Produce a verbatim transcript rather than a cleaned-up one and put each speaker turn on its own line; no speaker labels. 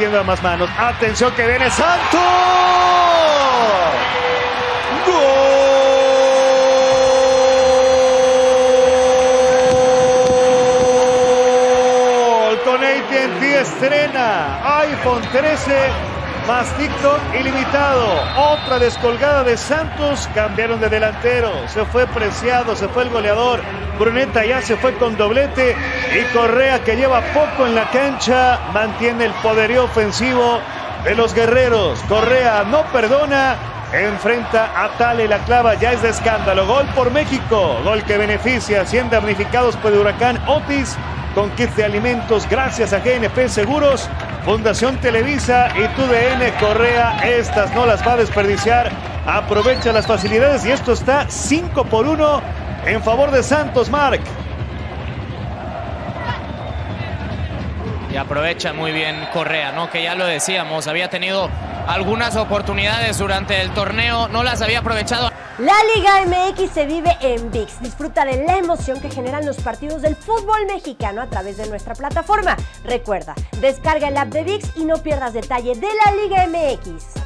metiendo a más manos. Atención que viene Santos. ¡Gol! Con A T and T estrena iPhone trece más TikTok ilimitado. Otra descolgada de Santos. Cambiaron de delantero. Se fue Preciado, se fue el goleador. Bruneta ya se fue con doblete. Y Correa, que lleva poco en la cancha, mantiene el poderío ofensivo de los guerreros. Correa no perdona. Enfrenta a Tale, la clava ya es de escándalo. Gol por México. Gol que beneficia. cien damnificados por el huracán Otis. Con kit de alimentos gracias a G N P Seguros, Fundación Televisa y T U D N. Correa estas no las va a desperdiciar. Aprovecha las facilidades y esto está cinco por uno en favor de Santos, Marc.
Y aprovecha muy bien Correa, ¿no? Que ya lo decíamos, había tenido algunas oportunidades durante el torneo, no las había aprovechado.
La Liga M X se vive en ViX. Disfruta de la emoción que generan los partidos del fútbol mexicano a través de nuestra plataforma. Recuerda, descarga el app de ViX y no pierdas detalle de la Liga M X.